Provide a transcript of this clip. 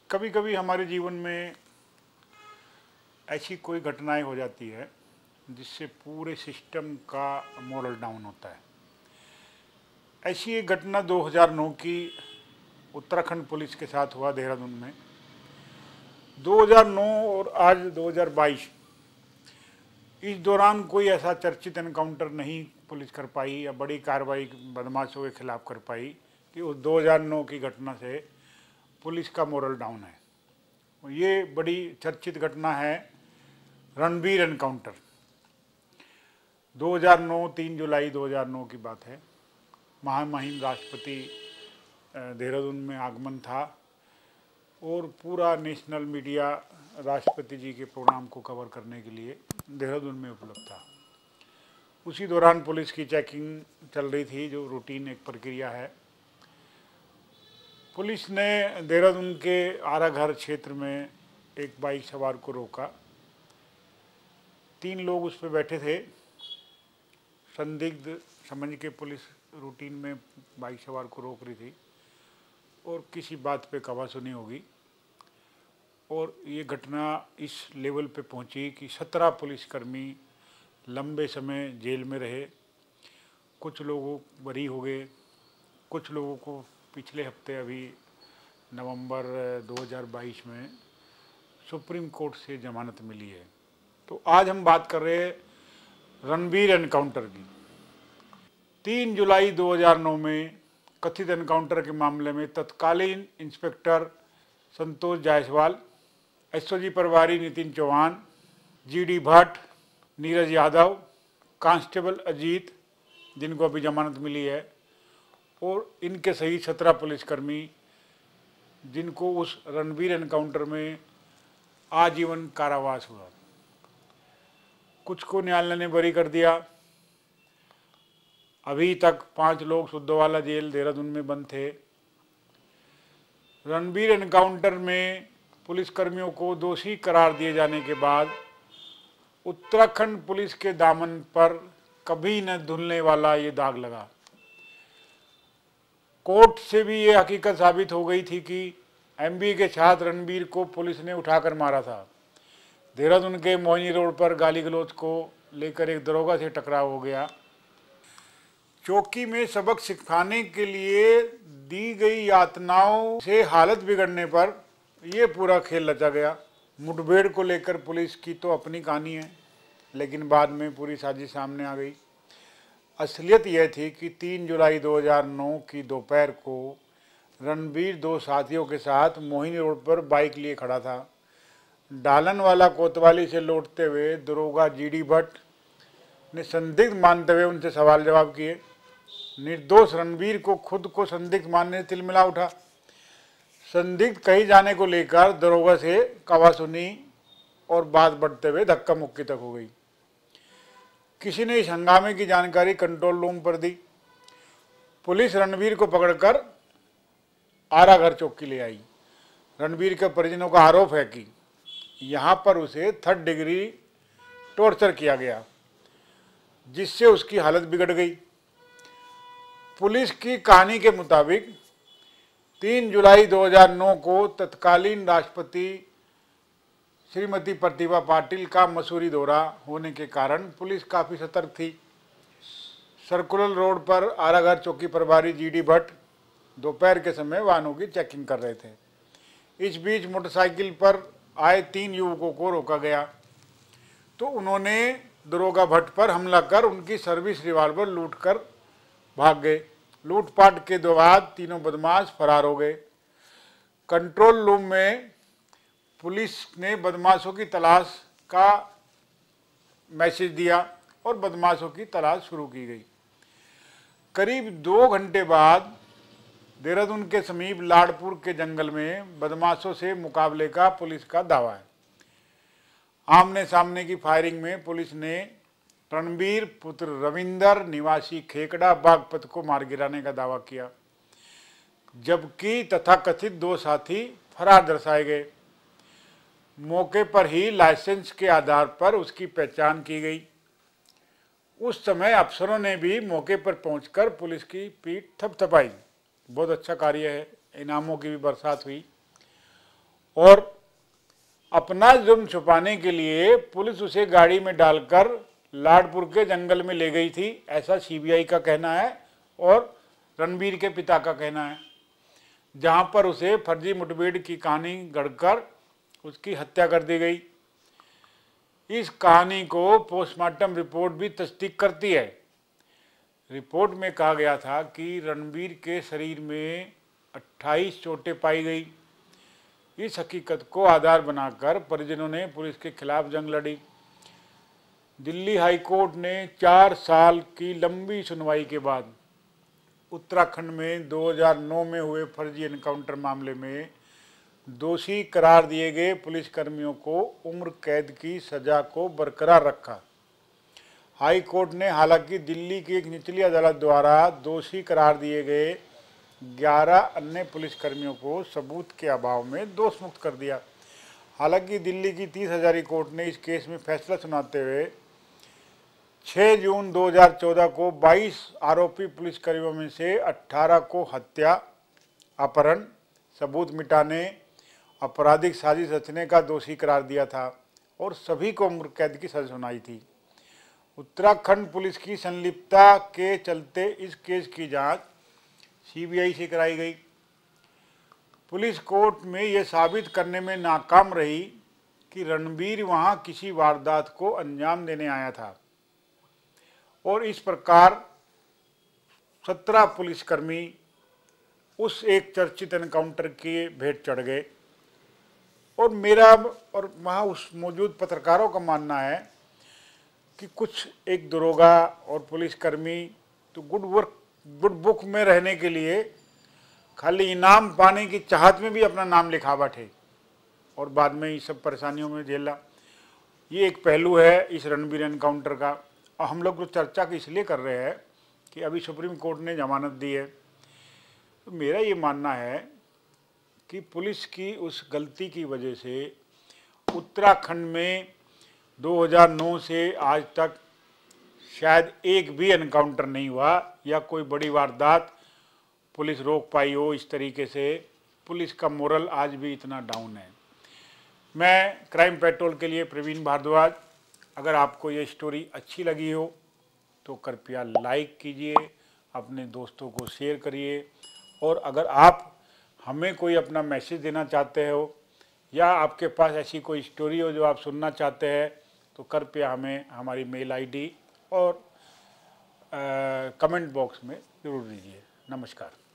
कभी कभी हमारे जीवन में ऐसी कोई घटनाएं हो जाती है जिससे पूरे सिस्टम का मोरल डाउन होता है। ऐसी एक घटना 2009 की उत्तराखंड पुलिस के साथ हुआ देहरादून में। 2009 और आज 2022, इस दौरान कोई ऐसा चर्चित एनकाउंटर नहीं पुलिस कर पाई या बड़ी कार्रवाई बदमाशों के खिलाफ कर पाई कि उस 2009 की घटना से पुलिस का मोरल डाउन है। ये बड़ी चर्चित घटना है रणबीर एनकाउंटर। 2009 3 जुलाई 2009 की बात है। महामहिम राष्ट्रपति देहरादून में आगमन था और पूरा नेशनल मीडिया राष्ट्रपति जी के प्रोग्राम को कवर करने के लिए देहरादून में उपलब्ध था। उसी दौरान पुलिस की चेकिंग चल रही थी, जो रूटीन एक प्रक्रिया है। पुलिस ने देहरादून के आराघर क्षेत्र में एक बाइक सवार को रोका। 3 लोग उस पर बैठे थे। संदिग्ध समझ के पुलिस रूटीन में बाइक सवार को रोक रही थी और किसी बात पे कवासुनी होगी और ये घटना इस लेवल पे पहुंची कि 17 पुलिसकर्मी लंबे समय जेल में रहे। कुछ लोगों बरी हो गए, कुछ लोगों को पिछले हफ्ते अभी नवंबर 2022 में सुप्रीम कोर्ट से जमानत मिली है। तो आज हम बात कर रहे हैं रणबीर एनकाउंटर की। 3 जुलाई 2009 में कथित एनकाउंटर के मामले में तत्कालीन इंस्पेक्टर संतोष जायसवाल, एसओजी प्रभारी नितिन चौहान, जीडी भट्ट, नीरज यादव, कांस्टेबल अजीत, जिनको अभी जमानत मिली है, और इनके सहित 17 पुलिसकर्मी जिनको उस रणबीर एनकाउंटर में आजीवन कारावास हुआ। कुछ को न्यायालय ने बरी कर दिया। अभी तक 5 लोग सुद्धवाला जेल देहरादून में बंद थे। रणबीर एनकाउंटर में पुलिसकर्मियों को दोषी करार दिए जाने के बाद उत्तराखंड पुलिस के दामन पर कभी न धुलने वाला ये दाग लगा। कोर्ट से भी ये हकीकत साबित हो गई थी कि एमबीए के छात्र रणबीर को पुलिस ने उठाकर मारा था। देहरादून के मोहिनी रोड पर गाली गलौज को लेकर एक दरोगा से टकराव हो गया। चौकी में सबक सिखाने के लिए दी गई यातनाओं से हालत बिगड़ने पर यह पूरा खेल रचा गया। मुठभेड़ को लेकर पुलिस की तो अपनी कहानी है, लेकिन बाद में पूरी साजिश सामने आ गई। असलियत यह थी कि 3 जुलाई 2009 की दोपहर को रणबीर 2 साथियों के साथ मोहिनी रोड पर बाइक लिए खड़ा था। डालनवाला कोतवाली से लौटते हुए दरोगा जीडी भट्ट ने संदिग्ध मानते हुए उनसे सवाल जवाब किए। निर्दोष रणबीर को खुद को संदिग्ध मानने से तिलमिला उठा। संदिग्ध कहीं जाने को लेकर दरोगा से कवासुनी और बात बढ़ते हुए धक्का मुक्की तक हो गई। किसी ने इस हंगामे की जानकारी कंट्रोल रूम पर दी। पुलिस रणबीर को पकड़कर आराघर चौकी ले आई। रणबीर के परिजनों का आरोप है कि यहाँ पर उसे 3rd डिग्री टॉर्चर किया गया, जिससे उसकी हालत बिगड़ गई। पुलिस की कहानी के मुताबिक 3 जुलाई 2009 को तत्कालीन राष्ट्रपति श्रीमती प्रतिभा पाटिल का मसूरी दौरा होने के कारण पुलिस काफ़ी सतर्क थी। सर्कुलर रोड पर आराघर चौकी प्रभारी जीडी भट्ट दोपहर के समय वाहनों की चेकिंग कर रहे थे। इस बीच मोटरसाइकिल पर आए 3 युवकों को रोका गया तो उन्होंने दरोगा भट्ट पर हमला कर उनकी सर्विस रिवॉल्वर लूट कर भाग गए। लूटपाट के बाद तीनों बदमाश फरार हो गए। कंट्रोल रूम में पुलिस ने बदमाशों की तलाश का मैसेज दिया और बदमाशों की तलाश शुरू की गई। करीब 2 घंटे बाद देहरादून के समीप लाड़पुर के जंगल में बदमाशों से मुकाबले का पुलिस का दावा है। आमने सामने की फायरिंग में पुलिस ने रणबीर पुत्र रविंदर निवासी खेकड़ा बागपत को मार गिराने का दावा किया, जबकि तथाकथित 2 साथी फरार दर्शाए गए। मौके पर ही लाइसेंस के आधार पर उसकी पहचान की गई। उस समय अफसरों ने भी मौके पर पहुंचकर पुलिस की पीठ थपथपाई। बहुत अच्छा कार्य है। इनामों की भी बरसात हुई और अपना जुर्म छुपाने के लिए पुलिस उसे गाड़ी में डालकर लाडपुर के जंगल में ले गई थी, ऐसा सीबीआई का कहना है और रणबीर के पिता का कहना है, जहां पर उसे फर्जी मुठभेड़ की कहानी गढ़कर उसकी हत्या कर दी गई। इस कहानी को पोस्टमार्टम रिपोर्ट भी तस्दीक करती है। रिपोर्ट में कहा गया था कि रणबीर के शरीर में 28 चोटें पाई गई। इस हकीकत को आधार बनाकर परिजनों ने पुलिस के खिलाफ जंग लड़ी। दिल्ली हाई कोर्ट ने 4 साल की लंबी सुनवाई के बाद उत्तराखंड में 2009 में हुए फर्जी एनकाउंटर मामले में दोषी करार दिए गए पुलिसकर्मियों को उम्र कैद की सजा को बरकरार रखा। हाई कोर्ट ने हालांकि दिल्ली की एक निचली अदालत द्वारा दोषी करार दिए गए 11 अन्य पुलिसकर्मियों को सबूत के अभाव में दोष मुक्त कर दिया। हालांकि दिल्ली की 30 हजारी कोर्ट ने इस केस में फैसला सुनाते हुए 6 जून 2014 को 22 आरोपी पुलिसकर्मियों में से 18 को हत्या, अपहरण, सबूत मिटाने, आपराधिक साजिश रचने का दोषी करार दिया था और सभी को उम्र कैद की सजा सुनाई थी। उत्तराखंड पुलिस की संलिप्तता के चलते इस केस की जांच सीबीआई से कराई गई। पुलिस कोर्ट में यह साबित करने में नाकाम रही कि रणबीर वहां किसी वारदात को अंजाम देने आया था और इस प्रकार 17 पुलिसकर्मी उस एक चर्चित एनकाउंटर के भेंट चढ़ गए। और मेरा और वहाँ उस मौजूद पत्रकारों का मानना है कि कुछ एक दरोगा और पुलिसकर्मी तो गुड बुक में रहने के लिए खाली इनाम पाने की चाहत में भी अपना नाम लिखा बैठे और बाद में ये सब परेशानियों में झेला। ये एक पहलू है इस रणबीर एनकाउंटर का। और हम लोग तो चर्चा की इसलिए कर रहे हैं कि अभी सुप्रीम कोर्ट ने जमानत दी है। तो मेरा ये मानना है कि पुलिस की उस गलती की वजह से उत्तराखंड में 2009 से आज तक शायद एक भी एनकाउंटर नहीं हुआ या कोई बड़ी वारदात पुलिस रोक पाई हो। इस तरीके से पुलिस का मोरल आज भी इतना डाउन है। मैं क्राइम पेट्रोल के लिए प्रवीण भारद्वाज। अगर आपको ये स्टोरी अच्छी लगी हो तो कृपया लाइक कीजिए, अपने दोस्तों को शेयर करिए और अगर आप हमें कोई अपना मैसेज देना चाहते हो या आपके पास ऐसी कोई स्टोरी हो जो आप सुनना चाहते हैं तो कृपया हमें हमारी मेल आईडी और कमेंट बॉक्स में ज़रूर दीजिए। नमस्कार।